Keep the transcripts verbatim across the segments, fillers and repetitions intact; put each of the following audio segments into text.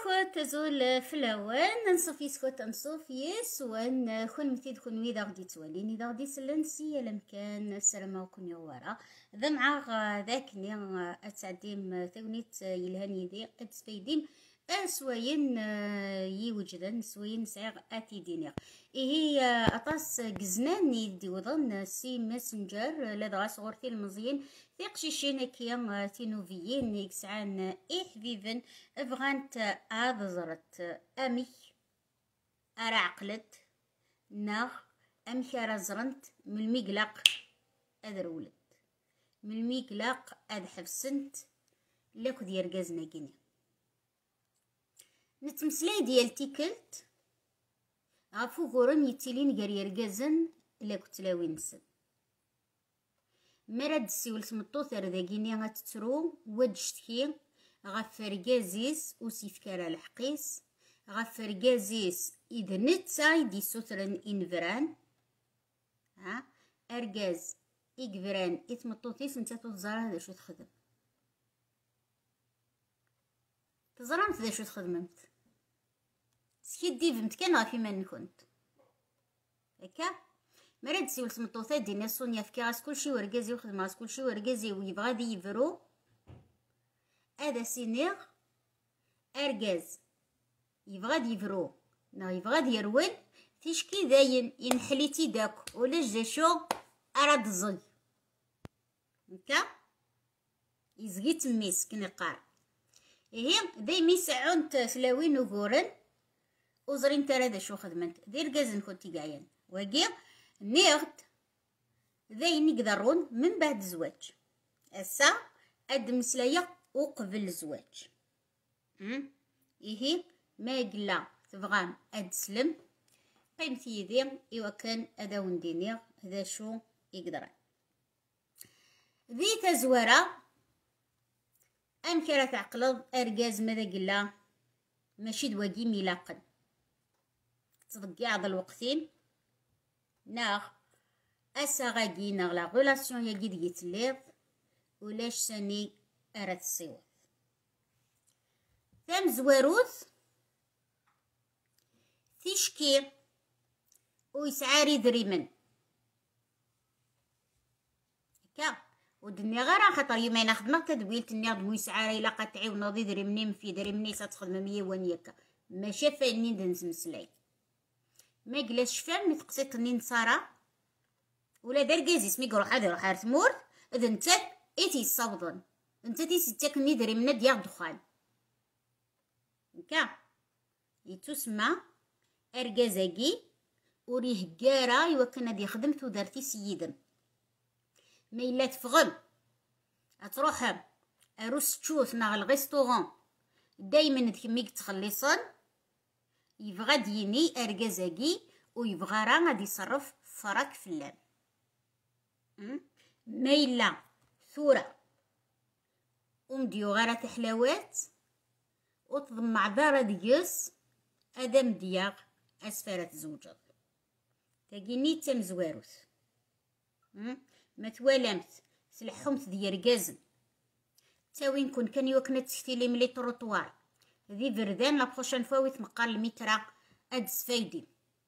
خوات تزول في الاول نصوفي سكوت نصوفيس وان كون متي تكون ويدا غدي تواليني دا غدي سلنسي لمكان السلامه وكون يورا ذا مع ذاك اللي اتعديم تونيت يلهاني دي اتسفيدين اسوين يوجدن سوين سعيغ اتي دينيغ هي اطاس قزنان يدي وظن سي ماسنجر لدغا صغورتي المزيين في قشيشين كيا تينوفيين يكسعان اي حبيبن بغانت عاد زرت امي ارا عقلت ناغ امي ارا زرنت من المقلق ادر ولد من المقلق اد حبسنت لك ديال رقازنا كيني نتمسلاي ديال تيكلت عفو غورن يتيلين غير رقازن الا كنت لاوي نسن مراد السيول سمطوث رداكيني غتترو وجشتكي غف رقازيس وسيفكارا الحقيس غف رقازيس إذا نتا يدي سوترن إنفران ها أرقاز إكفران إتمطوثيس نتا تزرع هذا شو تخدم تزرعت هذا شو تخدمت سكيدي فهمت كان غافي ما كنت هكا مراد سيول سمطوثات دينا سونيا فكي غاس كلشي ورقازي وخدم غاس كلشي ورقازي ويبغى غادي يفرو هذا سينيغ أرقاز يبغى غادي يفرو نا يبغى غادي يروين تيشكي داين ينحليتي داك ولا جاشو أراد الزي هكا يزقي تميس كني قار إيه دايما يسعون تسلاوين وقورن وزرين ترى شو خدمت دير رقاز نكونتي قاين واقي نيغد ذي نقدرون من بعد الزواج أسا أد مسلايا وقبل الزواج إيه ما يقلا تبغان أد سلم قيمتي يدي إوا كان أدا وندينيغ هذا شو يقدر ذي تزوارة أم كرا تعقلض أرقاز ماذا قلا ماشي دواقي ميلاقن تصدقي عض الوقتين ناغ أسا غاقي ناغ لا غولاسيون يا قيد يتليض ولاش ساني أراد الصيوات ثام زواروث تيشكي ويسعاري دريمن هكا ودني غير خاطر يومين خدمت تدويلت النيض ويسعاري لا قطعي وناضي دريمني في دريمني ستخدم مية ونيكا ما شافني دنس مسلاي ما قلاش فهم متقصيت نين صارا ولا دار كازي سمي روح هذا روح تمور اذا انت ايتي صوضن انت تي ستاك ني دريمنا ديال دخان هكا يتسمى اركازاكي وريه كارا يوكن هادي خدمت ودارتي سيدم ما الا تفغم تروح اروس تشوف نا الريستورون دايما تكميك تخلصن يبغى ديني اركازاكي ويبغى راه غادي يصرف فراك فلان ما الا ثوره ومديو غير تحلاوات وتضمع دار ديس ادم دياغ اسفاره زوجات تاكيني تم زواروث ما توالمت سلحومت ديال ركازن تاوين كون كان يوكنا تشتيلي ملي تروطوار ذي فردان لا بروشين فوا ويتمقار المترا اد سفايدي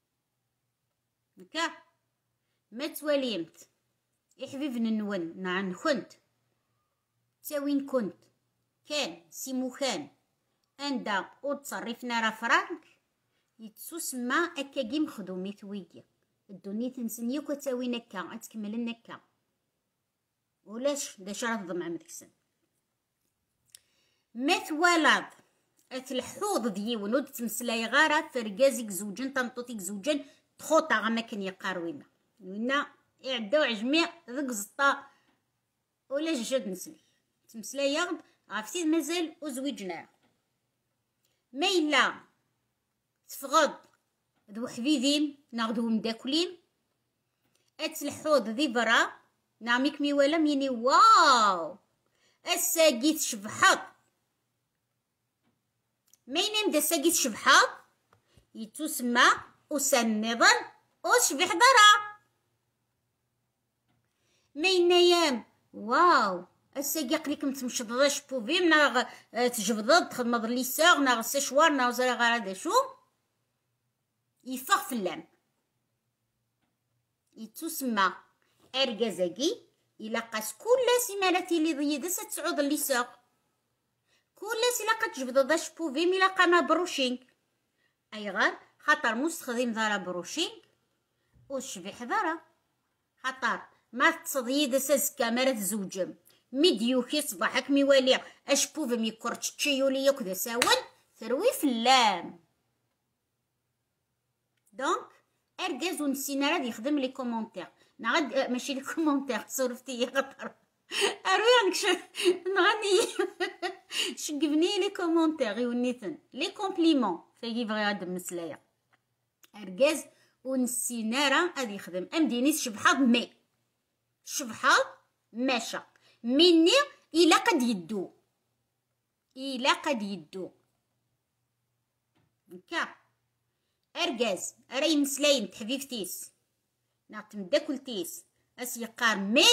هكا ما تواليمت يا حبيب ننون نعن كنت تاوين كنت كان سيمو كان اندا وتصرفنا راه فرانك يتسوسما اكا كي مخدومي تويكي الدنيا تنسنيو كتاوين هكا تكملن هكا ولاش دا شرف ضمع مدكسن ما توالاد اتلحوض ديون ود تمسلاي غارة فرقازيك زوجن طنطوطيك زوجن تخوطا غما كان يقاروينا وينا يعداو عجميع ذك زطا ولا جاد نسلي تمسلاي يغد عرفتي مازال وزوجنا ما إلا تفغض ذو حبيبين ناخدو مداكلين اتلحوض ذي برا نعميك مي ولا ميني واو الساقيت شبحط ما ينام دا ساقيت شبحط يتسمى وسنضا وشبح ضرا ما ينام واو الساقي قليكم تمشض شبوفيم ناغ تجبضض تخدمض ليساغ ناغ سشوار ناغ زرا غير هذا شو يفخ في اللام يتسمى اركازاكي الا قاس كل سيمانه اللي ضيدس تسعود ليساغ كل سيلا كتجبض شبوفيم الا قاما بروشينغ اي غير خاطر مستخدم دارا بروشينغ وشبيح دارا خاطر ما تصديد سازكا مرات زوجم ميديوكي صباحك ميوالي اشبوف ميكورتش تشيولي ياكدا ساون ثروي في اللام دونك اركاز ونسينا راه يخدم لي كومونتير نغد ماشي لي كومونتير صورفتي خاطر اروي ش نغني شقبني لي كومونتير يونيتن لي كومبليمون فيجي فغي غاد مسلايا اركاز ونسينا راه غادي يخدم امدينيس شبحاض مي شبحاض ماشا مني إلا قد يدو إلا قد يدو هكا أركاز راي مسلاين تحفيفتيس نعطم داكلتيس أس يقار مي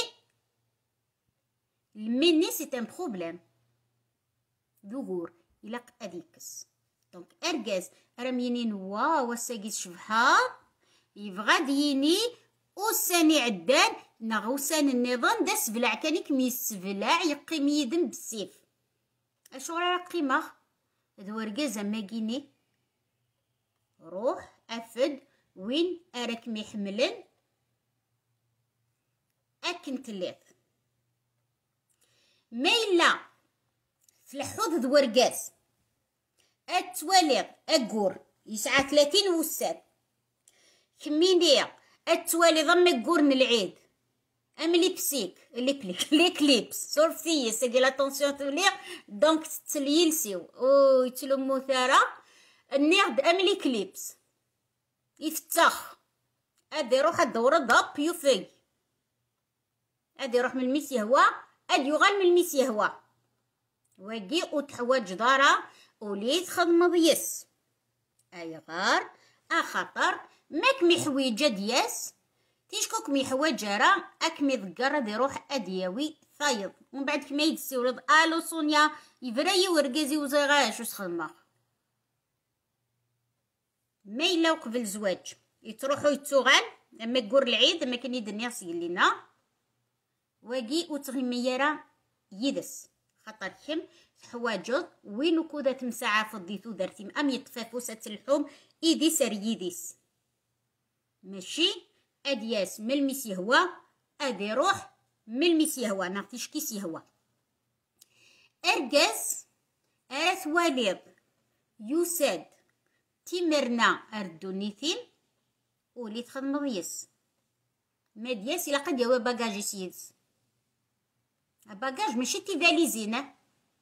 المني سي ان بروبليم ظهور إلا قد يكس دونك أركاز رمينين واو الساقي شبحاض يبغى ديني وساني عدان نغوسان النظام داس بلع كانك ميسبلع يقيم يدم بالسيف اشو راه قيمه هذا ورقازه ماكيني روح افد وين اراك ميحملن اكن تليط ميلا فلحوظ ذ ورقاز اتواليض اقور يسعى ثلاثين وساد كميني اتوالي ضم قورن العيد ام ليبسيك ليبليك لي كليبس صورفتي سيدي لاتونسيون تولي دونك تليلسيو او يتلمو ثارا النيغد ام لي كليبس يفتخ ادي يروح الدورة ضب يفي ادي يروح من الميس يهوى ادي يغال من الميس يهوى واقي وتحواج دارا وليت خدمة ضيس اي غار اخطر ماك ميحويجة دياس تيشكوك ميحواجة راه اك ميذكر دي روح ادياوي فايض ومن بعد كما يدسي ولد الو سونيا يفراي ورقازي وزيغاش وسخدمه ما الا قبل الزواج يتروحوا يتوغال اما كور العيد اما كان يدني يصير لينا واقي وتغميرا يدس خاطر كم حواجض وين كودا تمسعى في الضيثو درتي ام يطفافوسة اللحوم ايدي سر يديس ماشي ادياس من الميس يهوى ادي روح من الميس يهوى نعطيش كيس يهوى ارقاز ارث واليض يوساد تيمرنا اردونيثين ولي تخدم ضيس ما دياس الا قد يوا باكاج يسيدس باكاج ماشي تي فاليزينه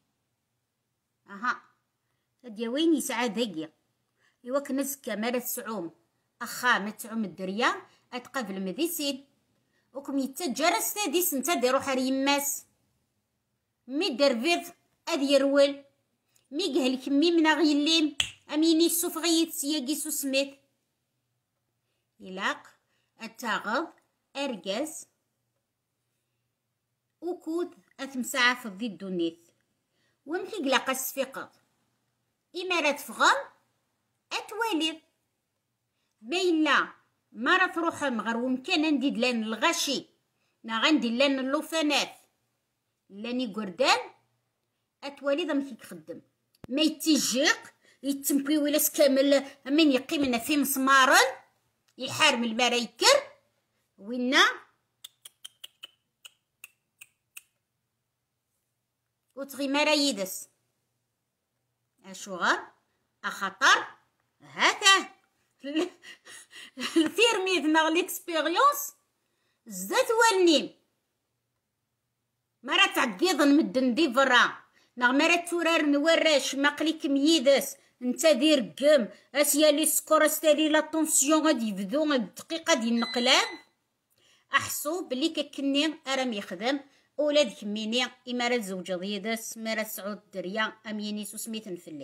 اها هادي وين يسعى ذاكيا ايوا كنزكا مرات سعوم اخا ما تعوم الدريا اتقابل مديسين وكم يتجرس تاديس نتا دي روح ريماس مي درفيض ادي يرول مي قهل كمي من غيلين اميني السوف غيت سياقي سو سميت يلاق التاغض ارقاز وكود اثمساعة في الضي الدونيث ومثي قلاق السفيقض إمارات فغم اتوالي بيلا ما راه تروح مغر ومكان نديد لان الغشي نا غندي لان اللوفانات لاني قردان اتوالي ضم كي تخدم ما يتيجيق يتمبي ولاس كامل من يقيمنا في مسمارن يحارم المرايكر وينا وتغي مرايدس اشوغر اخطر هذا التيرميذ ناغ ليكسبيريونس زاد والنيم مرات تعقيض نمدن دي فرا ناغ مرات تورار نوراش ماقليك ميدس نتا دير قم اسيا لي سكور استالي لا طونسيون غادي يبدو الدقيقه ديال النقلاب احسو بلي ككني ارام يخدم اولاد كميني امارات زوجة ضيدس مرات سعود دريا اميني سميت نفلي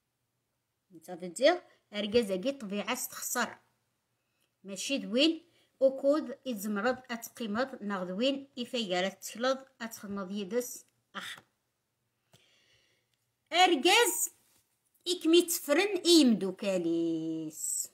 نتا فدير اركاز اكي طبيعه تخسر ماشي دوين وكود يتزمرض اتقيمض ناغدوين إفايقالة تكلض اتخدمض يدس أخ أرجاز إكمي تفرن إيمدو كاليس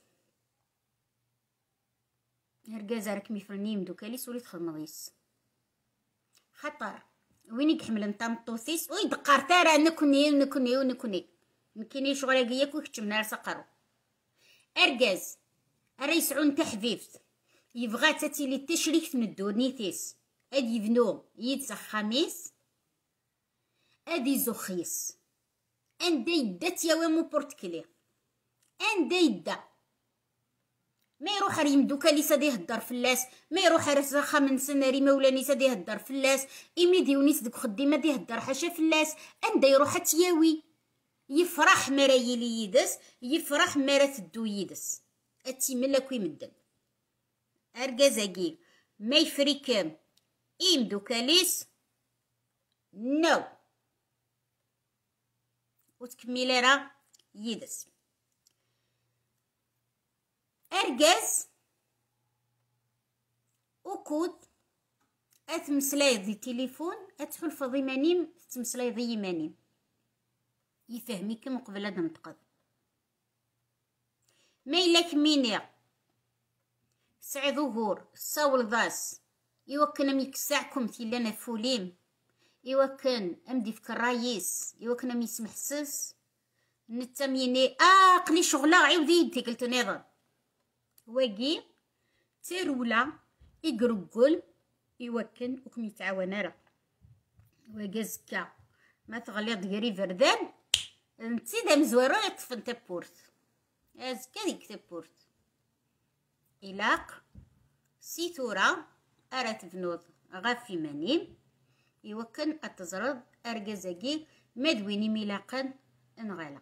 أرجاز راكمي فرن إيمدو كاليس ولي تخدمض يس خطر وين يحمل نتا مطوثيس ويدقار تارا نكوني ونكوني ونكوني نكيني شغل قياك ويكتم نار سقرو أرجاز أريس عون تحفيفت يبغى تاتيلي تشريك من الدونيتيس اد يبنو يدسخ خميس اد يزخيس اندا يدا تياوامو بورتكلي اندا يدا ما يروح ريم دوكا لي سادي يهدر فلاس ما يروح رسخه من سناري مولاني سادي يهدر فلاس ايمي ديونيس ديك خديمه دي يهدر حاشا فلاس اندا يروح تياوي يفرح مرايلي يدس يفرح مرا تدو يدس اتي ملاكوي مدن أرجازاكي ما يفريكم إيم دوكاليس نو وتكمل راه يدس أرجاز وكود أتمسلاي ذي تليفون أتحل ذي مانيم تمسلاي ذي مانيم يفهميكم قبل هذا نتقض ما إلاك ميني سعي ظهور الصاول ضاس يوكن أم يكسعكم تيلانا فوليم يوكن أمدي في كرايس يوكن أم يسمح سس نتاميني آه قلي شغلة عيودي يدي قلت نظر واقي تيرولا يقرقل يوكن وكم يتعاون راه واقازكا ما تغلي دقري فردان نتي دا مزوارو يطفن تبورت ازكا ديك تبورت إلاق سيتورا أرات بنوض غافي مانيم يوكن التزرد أرجزاكي مدويني ميلاقا انغالا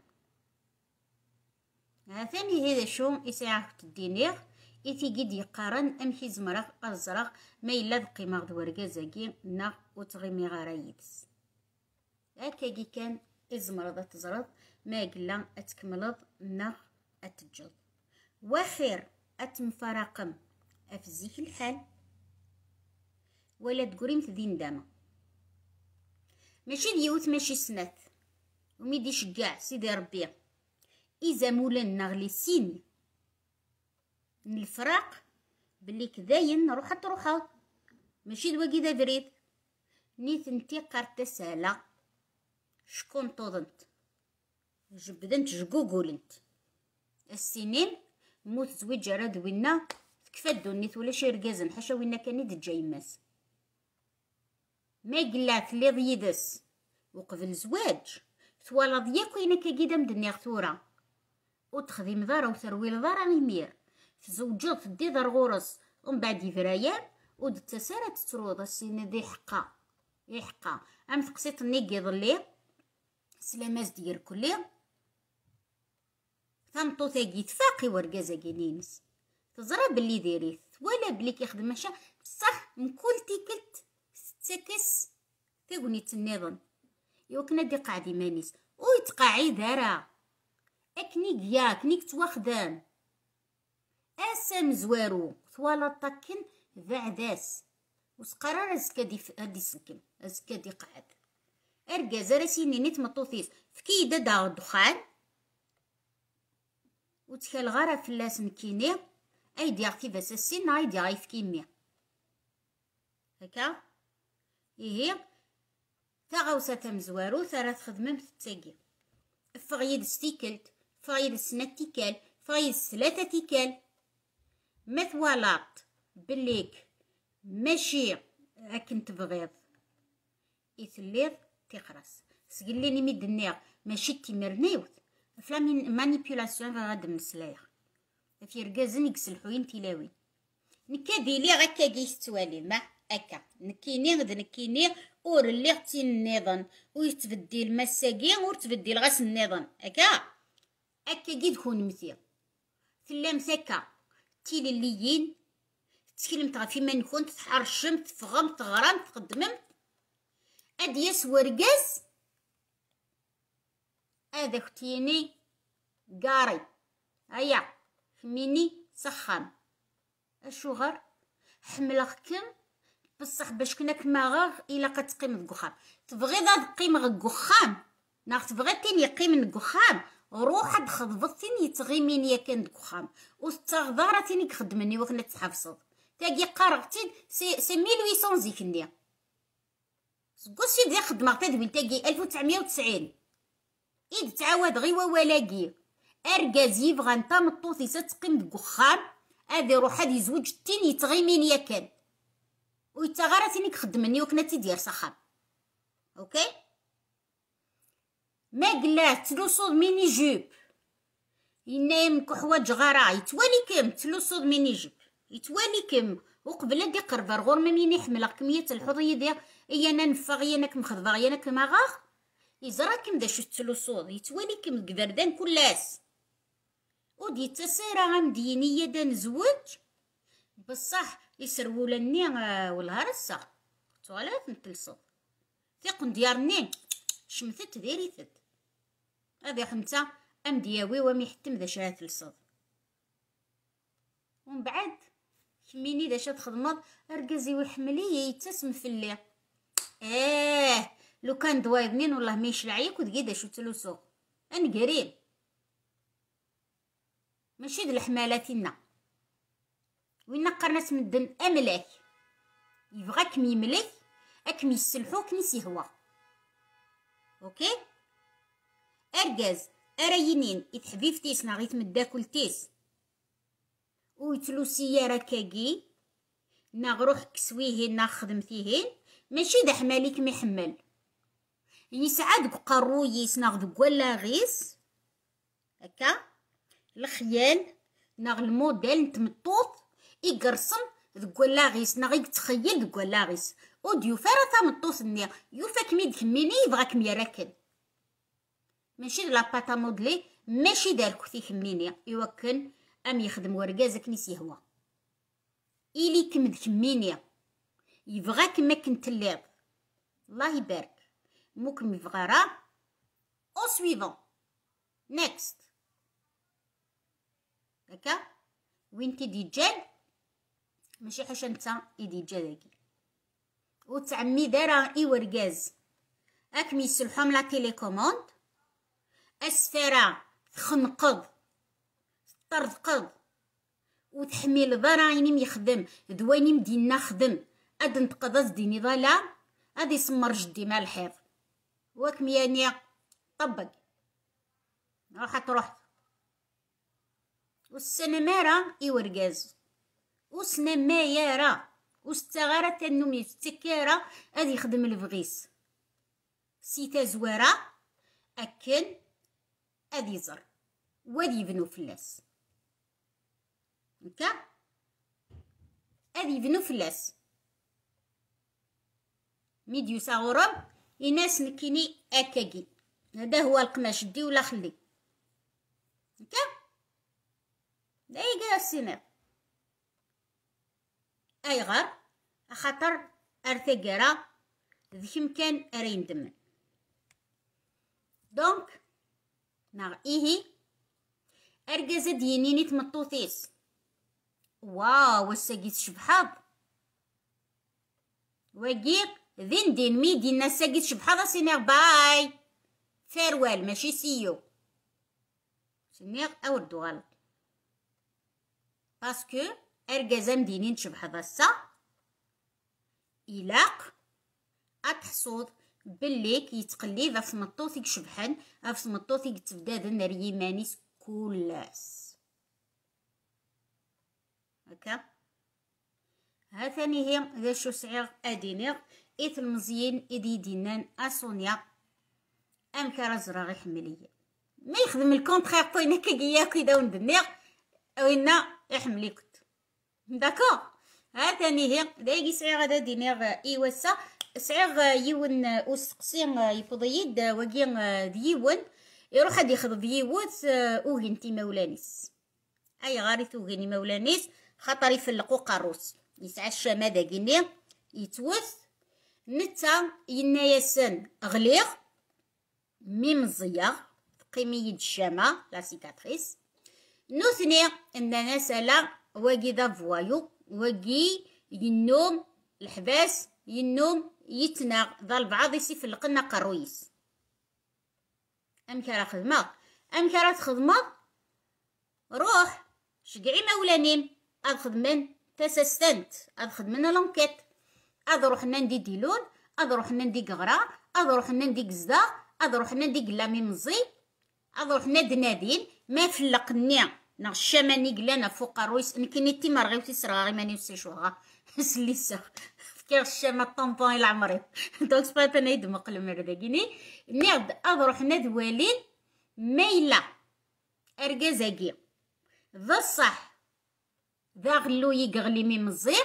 ثاني هذا شو إساعة الدينيغ إتي قد يقارن أمشي زمرغ الزرغ ما إلا ذقي مغد ورقزاكي نا وتغيمي غرايدس هكاكي كان إزمرض تزرد ما قلا أتكملض نا أتجد وخير أتمفرقم أفزيك الحال ولا تقولي مثدي ندامة ماشي ديوت ماشي سنات وميدي شقاع سيدي ربي إذا مولا نغلي سيني من الفراق بلي كذاين روحا تروحا ماشي دواكي دا بريد نيت انتي قارتا سالة شكون طوضنت جبدنت جقوقولنت السنين موت زويج راد وينا تكفى دونيت ولا شي رقازن حاشا وينا كان دجا ماس ما قلات لي ضيدس وقبل زواج ثوالض ياك وينا كاكيدا مدنيغ ثورا وتخدم ضارة وثرويل ضارة غيمير تزوجت تدي دار غورس ومن بعد يفرايان ودتسارة تتروض السنة دي حقا يحقا ام تقسيط نيكي ظلي سلاماز دير كلي ثمطو ثاقي تفاقي ورقازا كينينس تزرى بلي ديريث ولا بلي كيخدم ماشا بصح مكل تيكلت ستكس ثاقوني النظام يوكنا دي قاعدي مانيس ويتقاعي دارا اكنيك يا كنيك تواخدان اسام زوارو ثوالا طاكن بعداس وسقرار ازكا دي هادي سكن ازكا دي قعد ارقاز راسيني نيت مطوثيس فكيدا دا الدخان وتخال غارة فلاس نكيني ايدي اغتي بس السن ايدي غايف كيمي هكا ايه تاغوسة تمزوارو ثلاث خدمة تتاقي فغيد ستيكلت فغيد السنة تيكال فغيد الثلاثة تيكال مثوالات بليك ماشي راكن تبغيض يثليض تيقرس سقليني ميد النيغ ماشي تيمرنيوث فلامين مانيبيولاسيون غاد مسلايغ في رقازن يكسلحوين تيلاوي نكادي لي غاكا كيش توالي ما اكا نكيني غد نكيني اور اللي غتي النظام ويتبدل مساقين اور تبدل غاس النظام اكا اكا كي تكون مثير تلام ثكا تيلي الليين تكلمت غا فيما نكون تحرشمت تفغمت تغرمت تقدممت ادياس ورقاز هذا ختيني قاري هيا خميني سخان الشغر حملكم بصح باش كنا كما غاغ الا كتقيم الكخام تبغي ذا تقيم الكخام ناخ تبغي تين يقيم الكخام روح تخضبطين يتغيمين يا كان الكخام وستغدارتين يخدمني وكنا تحفظ تاقي قرغتين سي سي ألف وثمانمية زيكني سكوسي دي خدمه تدوي تاقي ألف وتسعمية وتسعين إيد تعاود غيوا ولاقي أرجازي بغا نتا مطوطي ستقيم الكخام هذا روح هذا يزوج تين يتغيمين يا كان ويتغارتيني كخدمني وكنا تيدير صخام اوكي ما قلات تلوصود ميني جيب ينام كحواج غرا يتوالي كم تلوصود ميني جيب يتوالي كم وقبل دي قربر غور ما مين يحمل كمية الحضية دي اي انا نفغ يانك مخضبا يانك مغاغ يزرا كم دا شو تلوصود يتوالي كم قدردان كلاس ودي تسيرا غمدينية دا نزوج بصح يسرولني والهار الساق توالات نتلصد ثقن ديارني شمثت ديري ثد هذا حمتا ام دياوي ومي حتم ذا شاها تلصد ومن بعد كميني ذا شات خدمض ارقزي ويحملي يتسم في اللي اه لو كان دوايضنين والله ما يشلعيك وتقيدا شو تلوسو ان قريب ماشي د الحمالاتنا وين قرنات من الدم املاك يبغاك ميملك اك ميسلحوك نسي هو اوكي ارجاز ارينين يتحبيف تيس ناغيت مداكل تيس ويتلو سيارة كاكي ناغروح كسويهن ناخدم فيهن ماشي دا حماليك ميحمل يسعد قرويس ناخد ولا غيس هكا الخيال ناغ الموديل نتمطوط يقرصم ذكولاغيس ناغ يتخيل ذكولاغيس اوديو فرطا مطوط نيا يوفاك ميد كميني يبغاك ميراكن ماشي لا باتا مودلي ماشي دار كثي كميني يوكن ام يخدم ورقازك نسي هو إلي كمد كميني يبغاك ما كنت الليض الله يبارك موكم يبغى راه او سويفون نيكست هكا وين تيدي جال ماشي حاجه نتا يدي جاكي وتعمي دارا اي ورقاز اك ميسلحوم لا تيليكوموند اسفرا تخنقض تطرقض وتحميل ضرايني ميخدم دواني مدينا خدم اد نتقضى ديني ظلام ادي سمر جدي مع الحيض واك مياني طبق راح تروح والسنة مارا يورقاز وسنة ما يارا وستغارة تنومي فتكارة ادي يخدم الفغيس سيتا زوارا اكن ادي زر وادي يبنو فلاس هكا ادي يبنو فلاس ميديو ساغورب يناس نكيني اكاكي هذا هو القماش دي ولا خلي هكا دايقا السنة اي غار خاطر ارثقرا ذيك كان ارين دمن دونك ناغ ايهي ارقزة دينيني تمطوثيس واو وساقيت شبحاض وقيق ذين دين ميدي الناس ساقيت شبحاض سينيغ باي فيروال ماشي سيو سينيغ اوردو غلط باسكو ارقزة مدينين شبحاض السا إلاق أتحصود بليك يتقلي في مطوثيك شبحان في مطوثيك تبداد نري مانيس كلاس هكا ها ثاني هي ذا شو سعير ادينيغ ايت المزيين ادي دينان اسونيا ام كرزرا غي حمليه ما يخدم الكونترير بوينا كيا كيدا وندنيغ وينا يحمليكت داكور ها ثاني هي دايقي سعير هذا دينيغ ايوسا سعير يون وسقسين يفضيد وقين ديون يروح هاد يخض ديوت اوهنتي مولانيس اي غاري توغيني مولانيس خاطر يفلقو قاروس يسعى الشامة داكيني يتوث نتا ينايسن غليغ ميمزيغ قيمية الشامة لا سيكاتريس نوثني اننا سالا واقي ذا فوايو واقي ينوم الحباس ينوم يتناغ ذا البعض يسيف لقنا قرويس. ام كرا خدمه ام كرا تخدمه روح شقعي مولانيم اد خدمن تسستنت اد خدمن لونكيت اد روحنا ندي ديلون اد روحنا ندي قغرا اد روحنا ندي قزدا اد روحنا ندي قلامي مزي اد روحنا دنادين ما فلقني نا الشماني قلانا فوق الرويس نكني تي مرغيوتي سرغاغي ماني وسيشوها سليسا فكر الشمع الطنبون العمري دونك سبات انا يدمق المرداكيني نيض اد روحنا دوالين ميلا ارقازاكي ذا الصح ذا غلو يقغلي مي مزيق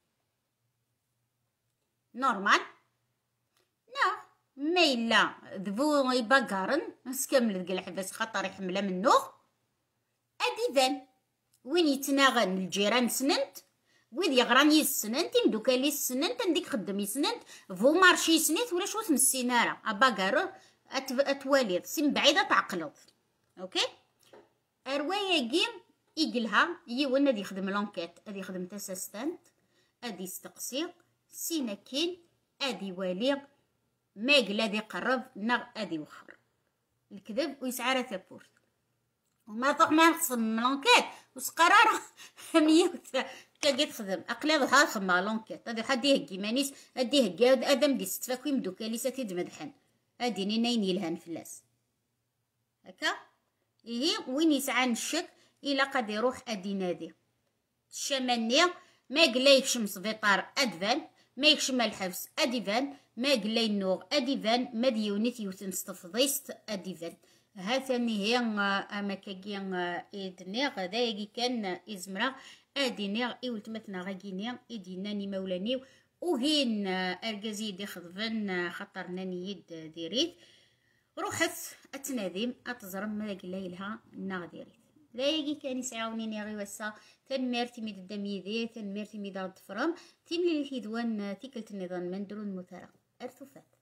نورمال نا ميلا ذبو يبقارن نسكمل ديك الحباس خاطر يحملها منو ادي ذن وين يتناغن الجيران سننت ويد يغران يسننت يمدوكالي يسننت نديك خدم يسننت فو مارشي سنيت ولا شوت نسينارا اباقارو اتواليض سين بعيدة تعقلض اوكي اروايا جيم يقلها يون ادي يخدم لونكيت ادي يخدم تاسستانت ادي يستقصي سيناكين ادي والي ما قلا دي قرب نغ ادي وخر الكذب ويسعى ثابورت وما طق ما نقسم لونكيت وسقرارة ميوت كاقي تخدم اقلاد ها خما لونكيت ادي حد يهكي مانيس ادي يهكي ادم دي ستفاكوي مدوكالي ساتي دمدحن ادي نين يلهن فلاس هكا إيه وين يسعى الشك إلا قد يروح أدي نادي الشمانية ما قلا يكشم سبيطار أدفان ما يكشم الحبس أديفان ما قلا ينوغ أديفان ما ديونيت يوتن ستفضيست أديفان ها ثاني هي أما كاكي إدنيغ غدا يجي كان إزمرا أدينيغ إولتمتنا غاكينيغ إديناني مولانيو وهين أرقازي دي خضفن خطر ناني يد ديريت روحت اتنادم اتزرم ما قلا يلها ناغديريت لا يجي كان يسعاونيني غي وسا تنميرتي ميد الدميذي تنميرتي ميد الضفرم تيملي الهيدوان تيكلت النظام مندرون مثارة ارثوفات